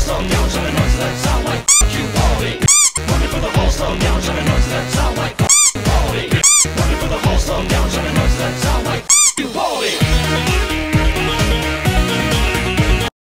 手，掉下来乱子的上位，去我